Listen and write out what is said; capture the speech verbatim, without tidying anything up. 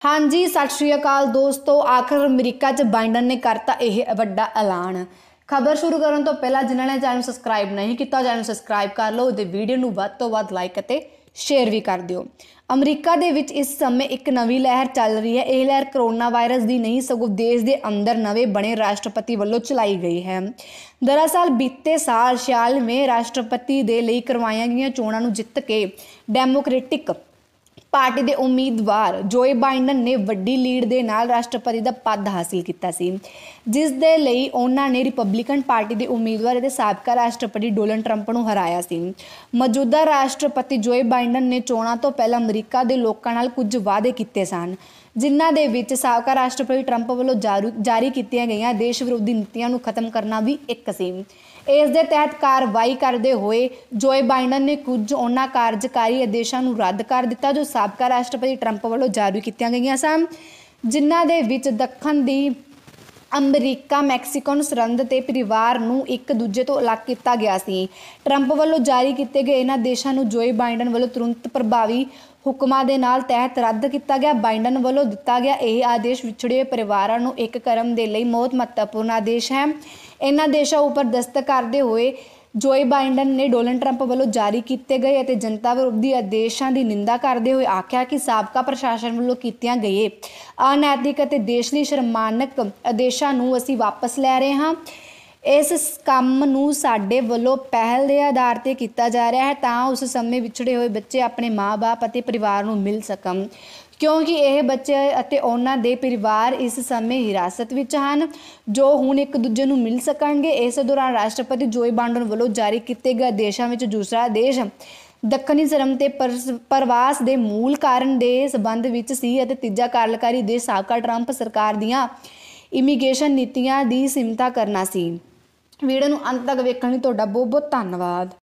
हाँ जी, सत श्री अकाल दोस्तों। आखिर अमरीका च बाइडन ने करता यह वड्डा ऐलान। खबर शुरू करने तो पहला जिन्होंने चैनल सबसक्राइब नहीं किया चैनल सबसक्राइब कर लो ते वीडियो नूं वध तो वध लाइक ते शेयर भी कर दिओ। अमरीका दे विच इस समय एक नवी लहर चल रही है। यह लहर करोना वायरस की नहीं सगों देश के अंदर नवे बने राष्ट्रपति वालों चलाई गई है। दरअसल बीते साल छियालीवें राष्ट्रपति दे लई करवाईਆਂ गईਆਂ चोणां नूं जित के डेमोक्रेटिक पार्टी के उम्मीदवार जोए बाइडन ने वड्डी लीड के नाल राष्ट्रपति का पद हासिल किया सी, जिस दे लई उन्हां ने रिपब्लिकन पार्टी के उम्मीदवार ते साबका राष्ट्रपति डोनाल्ड ट्रंप नूं हराया सी। मौजूदा राष्ट्रपति जोए बाइडन ने चोणां तो पहला अमरीका के लोकां नाल कुछ वादे किए सन, जिन्हां दे विच साबका राष्ट्रपति ट्रंप वालों जारी जारी कीतियां गईयां देश विरोधी नीतियां नूं खत्म करना भी एक सी। इस दे तहत कार्रवाई करते हुए जोए बाइडन ने कुछ उन्हां कार्यकारी आदेशों नूं रद्द कर दिता जो साबका राष्ट्रपति ट्रंप वालों जारी कीतियां गईयां सन, जिन्हां दे विच दखण दी अमरीका मैक्सीको सरहद ते परिवार नूं एक दूजे तो अलग किया गया सी। ट्रंप वालों जारी किए गए इन्हां आदेशों नूं जोए बाइडन वालों तुरंत प्रभावी हुक्मां दे नाल तहत रद्द किया गया। बाइडन वालों दिता गया यह आदेश विछड़े हुए परिवारां नूं एक करन दे लई बहुत महत्वपूर्ण आदेश है। इन्हां आदेशों उपर दस्तखत करते हुए जोए बाइडन ने डोनाल्ड ट्रंप वालों जारी किए गए और जनता विरोधी आदेशों की निंदा करते हुए आख्या कि साबका प्रशासन वालों कीतियां गए अनैतिक और देश लई शर्मानक आदेशों नूं असीं वापस लै रहे हाँ। इस काम नूं साडे वालों पहल के आधार पर किया जा रहा है तां उस समय विछड़े हुए बच्चे अपने माँ बाप और परिवार नूं मिल सकन, क्योंकि यह बच्चे अते उन्हां दे परिवार इस समय हिरासत विच हन जो हुण एक दूजे नूं मिल सकणगे। इस दौरान राष्ट्रपति जोए बाइडन वालों जारी किए गए आदेशों में दूसरा आदेश दखनी सरहद ते प्रवास के मूल कारण के संबंध विच सी अते तीजा कार्यकारी आदेश साबका ट्रंप सरकार दीआं इमीग्रेशन नीतियां की सीमित करना सी। वीडियो नूं अंत तक वेखण लई तुहाडा बहुत बहुत धन्नवाद।